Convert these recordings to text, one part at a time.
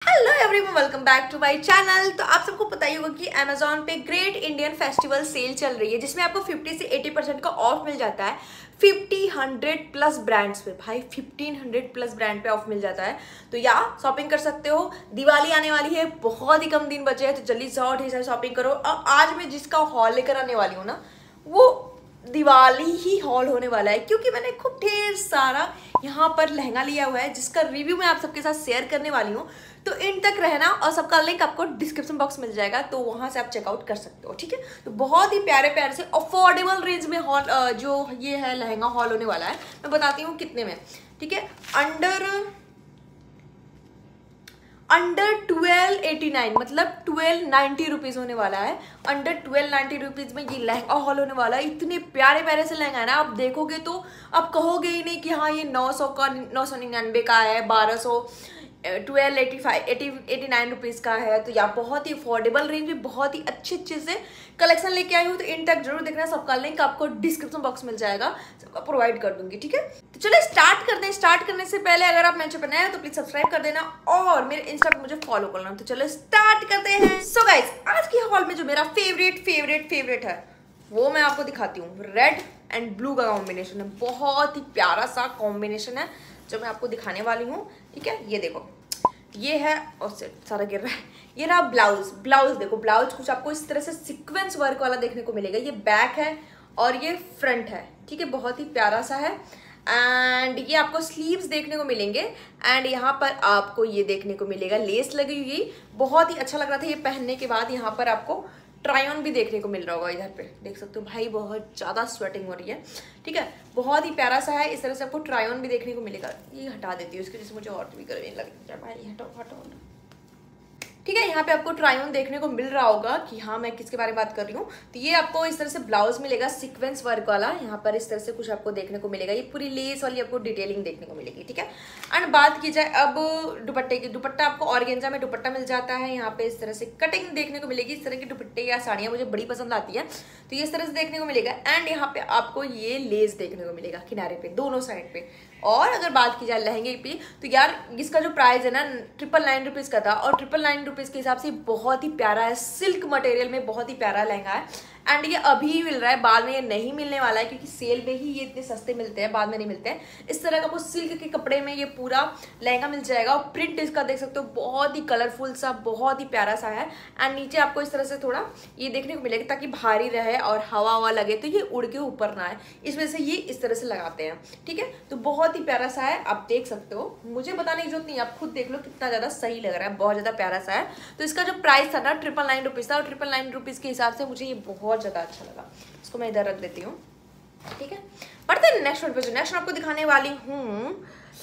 Hello everyone, welcome back to my channel. तो आप सबको पता ही होगा कि अमेजोन पे ग्रेट इंडियन फेस्टिवल सेल चल रही है, जिसमें आपको 50 से 80% का ऑफ मिल जाता है 100 प्लस ब्रांड्स पे। भाई 1500 प्लस ब्रांड पे ऑफ मिल जाता है, तो या शॉपिंग कर सकते हो। दिवाली आने वाली है, बहुत ही कम दिन बचे हैं, तो जल्दी से और ढेर सारी शॉपिंग करो। और आज मैं जिसका हॉल लेकर आने वाली हूँ ना, वो दिवाली ही हॉल होने वाला है, क्योंकि मैंने खूब ढेर सारा यहाँ पर लहंगा लिया हुआ है, जिसका रिव्यू मैं आप सबके साथ शेयर करने वाली हूँ। तो इन तक रहना, और सबका लिंक आपको डिस्क्रिप्शन बॉक्स मिल जाएगा, तो वहां से आप चेकआउट कर सकते हो। ठीक है, तो बहुत ही प्यारे प्यारे से अफोर्डेबल रेंज में हॉल जो ये है लहंगा हॉल होने वाला है। मैं बताती हूँ कितने में। ठीक है, अंडर 1289 मतलब 1290 रुपीज होने वाला है। अंडर 1290 रुपीज में ये लहंगा हॉल होने वाला है। इतने प्यारे प्यारे से लहंगा है ना, आप देखोगे तो आप कहोगे ही नहीं कि हाँ ये 900 का 999 का है, 1200 1289 रुपीज़ का है। तो यहाँ बहुत ही अफोर्डेबल रेंज में बहुत ही अच्छे अच्छे से कलेक्शन लेके आई हूँ, तो इन तक जरूर देखना। सबका लिंक आपको डिस्क्रिप्शन बॉक्स मिल जाएगा, सबका प्रोवाइड कर दूंगी। ठीक है, तो चलो स्टार्ट करते हैं। स्टार्ट करने से पहले अगर आप मेरे चैनल पर नए हैं तो प्लीज सब्सक्राइब कर देना और मेरे इंस्टा पे मुझे फॉलो करना। तो चलो स्टार्ट करते हैं। सो गाइस, आज की हॉल में जो मेरा फेवरेट है वो मैं आपको दिखाती हूँ। रेड एंड ब्लू का कॉम्बिनेशन है, बहुत ही प्यारा सा कॉम्बिनेशन है जो मैं आपको दिखाने वाली हूँ। ठीक है, ये देखो, ये है और सारा गिर रहा है। ये रहा ब्लाउज देखो, ब्लाउज कुछ आपको इस तरह से सीक्वेंस वर्क वाला देखने को मिलेगा। ये बैक है और ये फ्रंट है। ठीक है, बहुत ही प्यारा सा है। एंड ये आपको स्लीव्स देखने को मिलेंगे, एंड यहाँ पर आपको ये देखने को मिलेगा लेस लगी हुई। बहुत ही अच्छा लग रहा था ये पहनने के बाद। यहाँ पर आपको ट्राई ऑन भी देखने को मिल रहा होगा, इधर पे देख सकते हो। भाई बहुत ज़्यादा स्वेटिंग हो रही है। ठीक है, बहुत ही प्यारा सा है। इस तरह से आपको ट्राई ऑन भी देखने को मिलेगा। ये हटा देती हूँ इसके, जैसे मुझे और भी गर्मी लग रही है। भाई हटाओ। ठीक है, यहाँ पे आपको ट्राई ऑन देखने को मिल रहा होगा कि हाँ मैं किसके बारे में बात कर रही हूँ। तो ये आपको इस तरह से ब्लाउज मिलेगा सीक्वेंस वर्क वाला। यहाँ पर इस तरह से कुछ आपको देखने को मिलेगा। ये पूरी लेस वाली आपको डिटेलिंग देखने को मिलेगी। ठीक है, एंड बात की जाए अब दुपट्टे की, दुपट्टा आपको ऑर्गेन्जा में दुपट्टा मिल जाता है। यहाँ पे इस तरह से कटिंग देखने को मिलेगी। इस तरह की दुपट्टे या साड़ियाँ मुझे बड़ी पसंद आती है, तो ये इस तरह से देखने को मिलेगा। एंड यहाँ पे आपको ये लेस देखने को मिलेगा किनारे पे, दोनों साइड पे। और अगर बात की जाए लहंगे की, तो यार इसका जो प्राइस है ना 999 रुपीज़ का था, और 999 रुपीज़ के हिसाब से बहुत ही प्यारा है। सिल्क मटेरियल में बहुत ही प्यारा लहंगा है। एंड ये अभी मिल रहा है, बाद में ये नहीं मिलने वाला है, क्योंकि सेल में ही ये इतने सस्ते मिलते हैं, बाद में नहीं मिलते हैं। इस तरह का वो सिल्क के कपड़े में ये पूरा लहंगा मिल जाएगा। और प्रिंट इसका देख सकते हो, बहुत ही कलरफुल सा, बहुत ही प्यारा सा है। एंड नीचे आपको इस तरह से थोड़ा ये देखने को मिलेगा, ताकि भारी रहे और हवा लगे तो ये उड़ के ऊपर ना आए, इस वजह से ये इस तरह से लगाते हैं। ठीक है, तो बहुत ही प्यारा सा है, आप देख सकते हो। मुझे बताने की जरूरत नहीं, आप खुद देख लो कितना ज़्यादा सही लग रहा है, बहुत ज़्यादा प्यारा सा है। तो इसका जो प्राइस था ना 999 रुपीज़ था, और 999 रुपीज़ के हिसाब से मुझे ये बहुत ज़्यादा अच्छा लगा। इसको मैं इधर रख देती हूँ। ठीक है, बढ़ते हैं नेक्स्ट वन पे। जो नेक्स्ट आपको दिखाने वाली हूँ,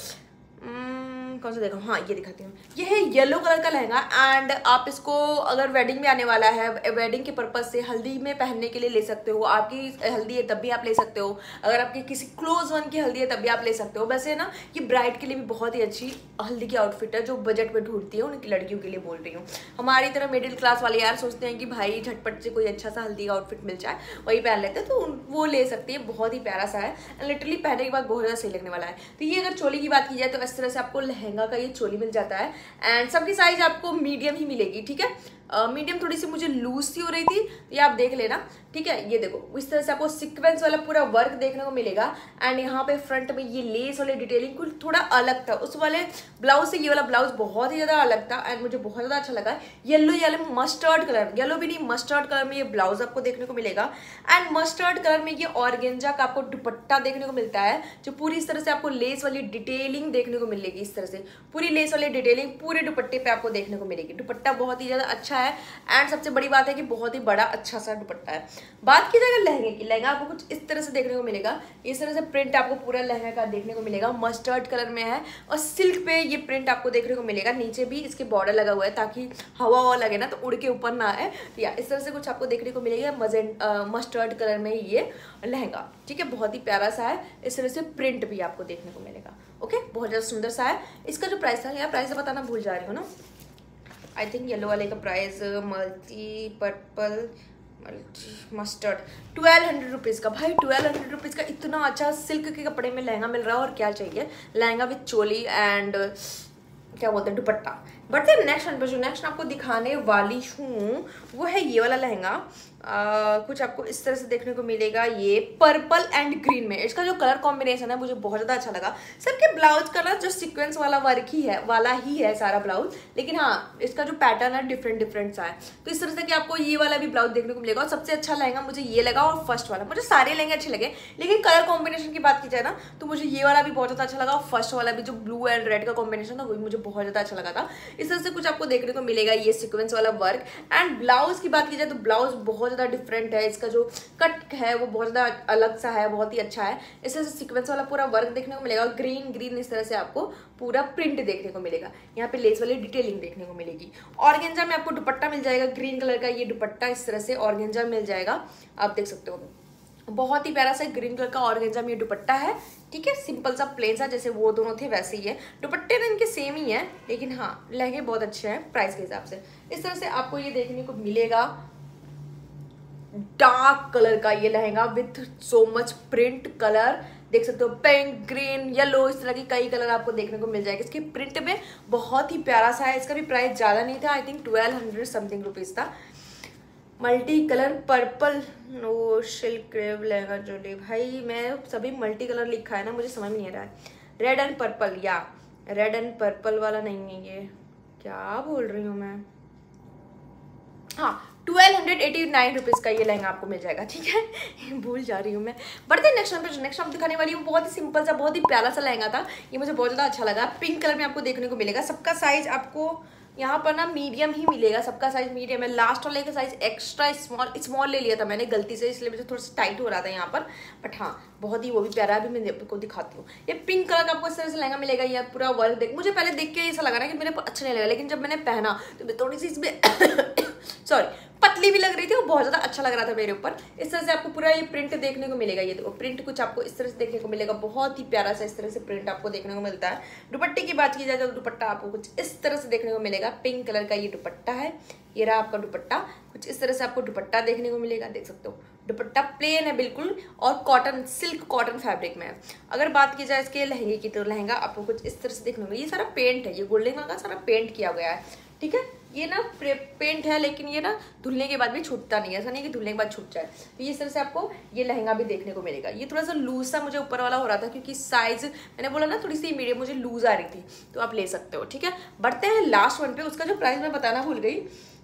कौन सा देखो, हाँ ये दिखाती हूँ। ये है येलो कलर का लहंगा। एंड आप इसको अगर वेडिंग में आने वाला है, वेडिंग के पर्पज से हल्दी में पहनने के लिए ले सकते हो। आपकी हल्दी है तब भी आप ले सकते हो, अगर आपकी किसी क्लोज वन की हल्दी है तब भी आप ले सकते हो। वैसे ना ये ब्राइड के लिए भी बहुत ही अच्छी हल्दी की आउटफिट है, जो बजट में ढूंढती है उनकी लड़कियों के लिए बोल रही हूँ। हमारी तरह मिडिल क्लास वाले यार सोचते हैं कि भाई झटपट से कोई अच्छा सा हल्दी का आउटफिट मिल जाए, वही पहन लेते हैं, तो वो ले सकती है। बहुत ही प्यारा सा है, लिटरली पहनने के बाद बहुत ज़्यादा सही लगने वाला है। तो ये अगर चोली की बात की जाए तो इस तरह से आपको लहंगा का ये चोली मिल जाता है। एंड सबकी साइज आपको मीडियम ही मिलेगी। ठीक है, मीडियम थोड़ी सी मुझे लूज सी हो रही थी, तो ये आप देख लेना। ठीक है, ये देखो इस तरह से आपको सीक्वेंस वाला पूरा वर्क देखने को मिलेगा। एंड यहाँ पे फ्रंट में ये लेस वाले डिटेलिंग कुछ थोड़ा अलग था, उस वाले ब्लाउज से ये वाला ब्लाउज बहुत ही ज़्यादा अलग था। एंड मुझे बहुत ज़्यादा अच्छा लगा। येलो मस्टर्ड कलर, येलो भी नहीं मस्टर्ड कलर में ये ब्लाउज आपको देखने को मिलेगा। एंड मस्टर्ड कलर में ये ऑर्गेन्जा का आपको दुपट्टा देखने को मिलता है, जो पूरी इस तरह से आपको लेस वाली डिटेलिंग देखने को मिलेगी। इस तरह से पूरी लेस वाली डिटेलिंग पूरे दुपट्टे पे आपको देखने को मिलेगी। दुपट्टा बहुत ही ज़्यादा अच्छा है। एंड सबसे बड़ी बात है कि बहुत ही बड़ा अच्छा सा दुपट्टा है। बात की जाएगा लहंगे की, लहंगा आपको कुछ इस तरह से देखने को मिलेगा। इस तरह से प्रिंट आपको पूरा लहंगा का देखने को मिलेगा, मस्टर्ड कलर में है, और सिल्क पे ये प्रिंट आपको देखने को मिलेगा। नीचे भी इसके बॉर्डर लगा हुआ है, ताकि हवा लगे ना तो उड़ के ऊपर ना आए। तो या इस तरह से कुछ आपको देखने को मिलेगा मस्टर्ड कलर में ये लहंगा। ठीक है, बहुत ही प्यारा सा है। इस तरह से प्रिंट भी आपको देखने को मिलेगा। ओके, बहुत ज़्यादा सुंदर सा है। इसका जो प्राइस था, यार प्राइस बताना भूल जा रही हूँ ना, आई थिंक येलो वाले का price multi purple mustard 1200 rupees का। भाई 1200 रुपीज़ का इतना अच्छा सिल्क के कपड़े में लहंगा मिल रहा है, और क्या चाहिए। लहंगा विथ चोली एंड क्या बोलते हैं दुपट्टा, बढ़ते हैं नेक्स्ट वन पे। जो नेक्स्ट आपको दिखाने वाली हूँ वो है ये वाला लहंगा। कुछ आपको इस तरह से देखने को मिलेगा, ये पर्पल एंड ग्रीन में। इसका जो कलर कॉम्बिनेशन है मुझे बहुत ज़्यादा अच्छा लगा। सबके ब्लाउज का ना जो सीक्वेंस वाला वर्क ही है सारा ब्लाउज, लेकिन हाँ इसका जो पैटर्न है डिफरेंट डिफरेंट सा है। तो इस तरह से कि आपको ये वाला भी ब्लाउज देखने को मिलेगा। और सबसे अच्छा लहंगा मुझे ये लगा और फर्स्ट वाला, मुझे सारे लहंगे अच्छे लगे, लेकिन कलर कॉम्बिनेशन की बात की जाए ना तो मुझे ये वाला भी बहुत ज़्यादा अच्छा लगा। और फर्स्ट वाला भी जो ब्लू एंड रेड का कॉम्बिनेशन था वो भी मुझे बहुत ज़्यादा अच्छा लगा था। इस तरह से कुछ आपको देखने को मिलेगा ये सीक्वेंस वाला वर्क। एंड ब्लाउज की बात की जाए तो ब्लाउज बहुत ज़्यादा डिफरेंट है, इसका जो कट है वो बहुत ज़्यादा अलग सा है, बहुत ही अच्छा है। इस तरह से सीक्वेंस वाला पूरा वर्क देखने को मिलेगा। ग्रीन ग्रीन इस तरह से आपको पूरा प्रिंट देखने को मिलेगा। यहाँ पे लेस वाली डिटेलिंग देखने को मिलेगी। ऑर्गेंजा में आपको दुपट्टा मिल जाएगा, ग्रीन कलर का ये दुपट्टा इस तरह से ऑर्गेंजा मिल जाएगा, आप देख सकते हो। बहुत ही प्यारा सा ग्रीन कलर का ऑर्गेंजा में ये दुपट्टा है, ठीक है। सिंपल सा प्लेन सा, जैसे वो दोनों थे वैसे ही है। दुपट्टे तो इनके सेम ही है, लेकिन हाँ लहंगे बहुत अच्छे हैं प्राइस के हिसाब से। इस तरह से आपको ये देखने को मिलेगा डार्क कलर का ये lehenga with so much print colour, देख सकते हो पिंक, ग्रीन, येलो, इस तरह की कई कलर आपको देखने को मिल जाएगा इसके प्रिंट में। बहुत ही प्यारा सा है। इसका भी प्राइस ज़्यादा नहीं था, आई थिंक 1200 समथिंग रुपीज़ था। Multi colour purple no silk crepe lehenga जोड़ी, भाई मैं सभी मल्टी कलर लिखा है ना, मुझे समझ नहीं आ रहा है। रेड एंड पर्पल, या रेड एंड पर्पल वाला नहीं है ये, क्या बोल रही हूँ मैं। हाँ 1289 रुपीज़ का ये लहंगा आपको मिल जाएगा, ठीक है। भूल जा रही हूँ मैं। बढ़ते नेक्स्ट वन पे। नेक्स्ट आप दिखाने वाली हूँ बहुत ही सिंपल सा बहुत ही प्यारा सा लहंगा था। ये मुझे बहुत ज़्यादा अच्छा लगा। पिंक कलर में आपको देखने को मिलेगा। सबका साइज आपको यहाँ पर ना मीडियम ही मिलेगा, सबका साइज मीडियम है। लास्ट वाले का साइज एक्स्ट्रा स्मॉल ले लिया था मैंने गलती से, इसलिए मुझे थोड़ा सा टाइट हो रहा था यहाँ पर। बट हाँ बहुत ही वो भी प्यारा है, अभी मैं आपको दिखाती हूँ। ये पिंक कलर का आपको इस तरह से लहंगा मिलेगा। ये पूरा वर्क देख, मुझे पहले देख के ऐसा लगा ना कि मेरे अच्छा नहीं लगा, लेकिन जब मैंने पहना तो थोड़ी सी इसमें सॉरी पतली भी लग रही थी, वो बहुत ज़्यादा अच्छा लग रहा था मेरे ऊपर। इस तरह से आपको पूरा ये प्रिंट देखने को मिलेगा। ये देखो प्रिंट कुछ आपको इस तरह से देखने को मिलेगा, बहुत ही प्यारा सा इस तरह से प्रिंट आपको देखने को मिलता है। दुपट्टे की बात की जाए तो दुपट्टा आपको कुछ इस तरह से देखने को मिलेगा। पिंक कलर का ये दुपट्टा है, ये रहा आपका दुपट्टा। कुछ इस तरह से आपको दुपट्टा देखने को मिलेगा, देख सकते हो। दुपट्टा प्लेन है बिल्कुल और कॉटन, सिल्क कॉटन फैब्रिक में है। अगर बात की जाए इसके लहंगे की तो लहंगा आपको कुछ इस तरह से देखने को मिलेगा। ये सारा पेंट है, ये गोल्डन कलर का सारा पेंट किया गया है, ठीक है। ये ना पेंट है, लेकिन ये ना धुलने के बाद भी छूटता नहीं है, ऐसा नहीं कि धुलने के बाद छूट जाए। तो ये इस तरह से आपको ये लहंगा भी देखने को मिलेगा। ये थोड़ा सा लूज सा मुझे ऊपर वाला हो रहा था, क्योंकि साइज मैंने बोला ना थोड़ी सी मीडियम मुझे लूज आ रही थी, तो आप ले सकते हो, ठीक है। बढ़ते हैं लास्ट वन पे। उसका जो प्राइस मैं बताना भूल गई।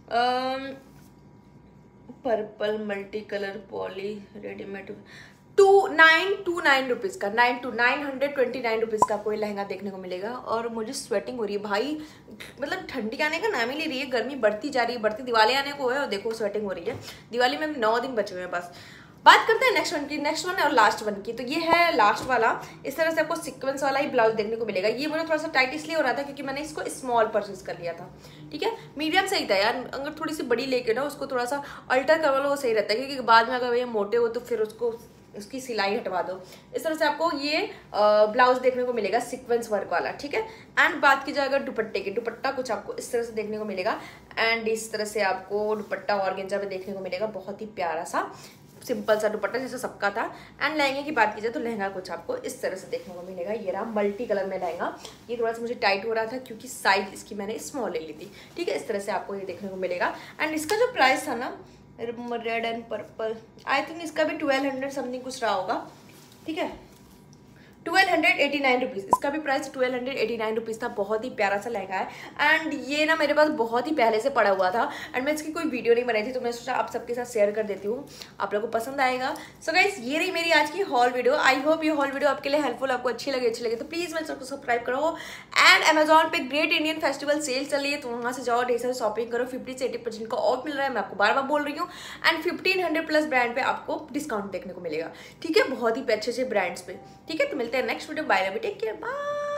Purple multi colour poly readymade 929 rupees का, 929 रुपीज़ का कोई लहंगा देखने को मिलेगा। और मुझे स्वेटिंग हो रही है भाई, मतलब ठंडी आने का नाम ही ले रही है, गर्मी बढ़ती जा रही है, बढ़ती दिवाली आने को है और देखो स्वेटिंग हो रही है। दिवाली में 9 दिन बचे हुए हैं बस। बात करते हैं नेक्स्ट वन की, नेक्स्ट वन और लास्ट वन की। तो ये है लास्ट वाला। इस तरह से आपको सीक्वेंस वाला ही ब्लाउज देखने को मिलेगा। ये मुझे थोड़ा सा टाइट इसलिए हो रहा था क्योंकि मैंने इसको स्मॉल परचेज कर लिया था, ठीक है। मीडियम सही था यार, अगर थोड़ी सी बड़ी लेके ना उसको थोड़ा सा अल्टर करवा लो वो सही रहता है, क्योंकि बाद में अगर ये मोटे हो तो फिर उसकी सिलाई हटवा दो। इस तरह से आपको ये ब्लाउज देखने को मिलेगा सीक्वेंस वर्क वाला, ठीक है। एंड बात की जाए अगर दुपट्टे की, दुपट्टा कुछ आपको इस तरह से देखने को मिलेगा। एंड इस तरह से आपको दुपट्टा ऑर्गेंजा में देखने को मिलेगा, बहुत ही प्यारा सा सिंपल सा दुपट्टा जैसे सबका था। एंड लहंगे की बात की जाए तो लहंगा कुछ आपको इस तरह से देखने को मिलेगा। ये रहा मल्टी कलर में लहंगा। ये थोड़ा सा मुझे टाइट हो रहा था क्योंकि साइज इसकी मैंने स्मॉल ले ली थी, ठीक है। इस तरह से आपको ये देखने को मिलेगा। एंड इसका जो प्राइस था ना red and purple, I think इसका भी 1200 समथिंग कुछ रहा होगा, ठीक है। 1289 रुपीज़, इसका भी प्राइस 1289 रुपीज़ था। बहुत ही प्यारा सा लहंगा है। एंड ये ना मेरे पास बहुत ही पहले से पड़ा हुआ था एंड मैं इसकी कोई वीडियो नहीं बनाई थी, तो मैं सोचा आप सबके साथ शेयर कर देती हूँ, आप लोगों को पसंद आएगा। सो गाइस ये रही मेरी आज की हॉल वीडियो। आई होप ये हॉल वीडियो आपके लिए हेल्पफुल, आपको अच्छी लगे तो प्लीज़ मेरे चैनल को सब्सक्राइब करो। एंड अमेजॉन पे ग्रेट इंडियन फेस्टिवल सेल चल रही है, तो वहाँ से जाओ, ढेर सारी शॉपिंग करो। 50 से 80% का ऑफ मिल रहा है, मैं आपको बार बार बोल रही हूँ। एंड 1500 प्लस ब्रांड पे आपको डिस्काउंट देखने को मिलेगा, ठीक है। बहुत ही अच्छे अच्छे ब्रांड्स पे, ठीक है। तो मिलते हैं next video. Bye, take care, bye.